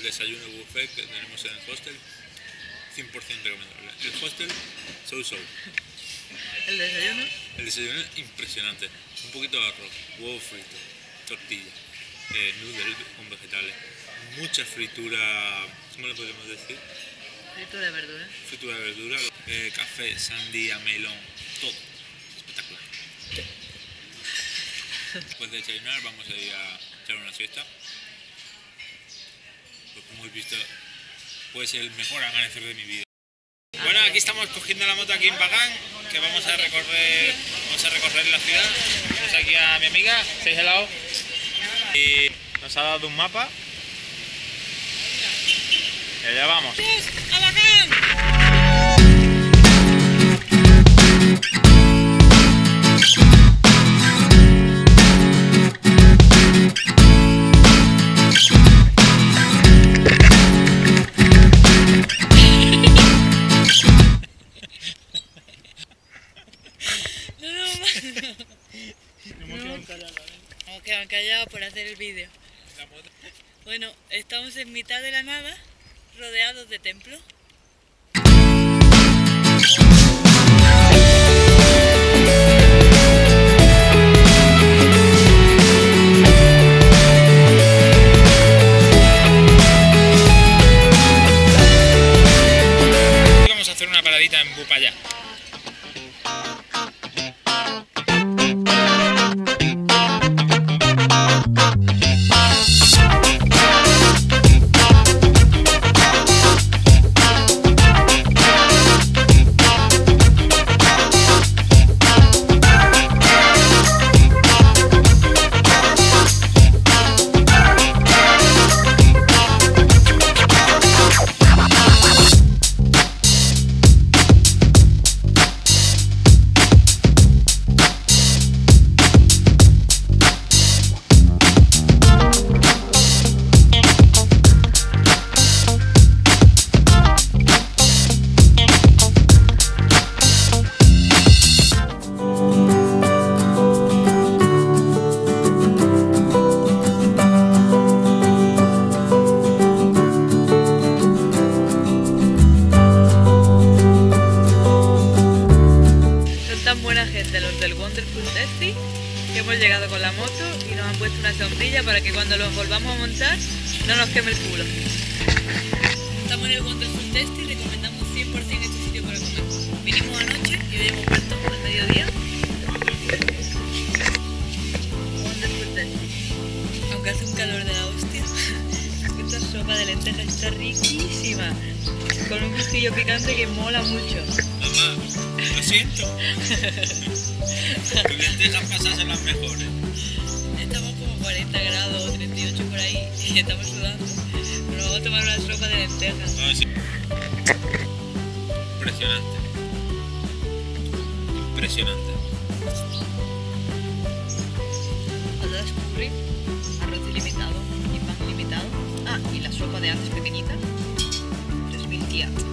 desayuno buffet que tenemos en el hostel, 100% recomendable. El hostel, so. ¿El desayuno? El desayuno es impresionante. Un poquito de arroz, huevo frito, tortilla, noodles con vegetales, mucha fritura, ¿cómo le podemos decir? Fritura de verdura. Fritura de verdura, café, sandía, melón, todo. Espectacular. Después de desayunar vamos a ir a echar una siesta. Pues como habéis visto, puede ser el mejor amanecer de mi vida. Bueno, aquí estamos cogiendo la moto aquí en Bagán, que vamos a recorrer la ciudad. Tenemos aquí a mi amiga, say hello. Y nos ha dado un mapa. Y allá vamos. ¡A Bagán! Nos quedan callados por hacer el vídeo. Bueno, estamos en mitad de la nada, rodeados de templos. Vamos a hacer una paradita en Bupayá. Buena gente los del Wonderful Taxi, que hemos llegado con la moto y nos han puesto una sombrilla para que cuando los volvamos a montar no nos queme el culo. Estamos en el Wonderful Taxi, recomendamos 100% este sitio para comer. Vinimos anoche y hoy hemos vuelto al mediodía. Wonderful Taxi. Aunque hace un calor de la hostia, esta sopa de lentejas está riquísima, con un gustillo picante que mola mucho. Mamá, lo siento. Tus lentejas pasas son las mejores. Estamos como 40 grados o 38 por ahí y estamos sudando. Pero vamos a tomar una sopa de lentejas. Ah, sí. Impresionante. Impresionante. Os lo descubrí. Arroz ilimitado y pan ilimitado. Ah, y la sopa de antes pequeñita. 3000 tía.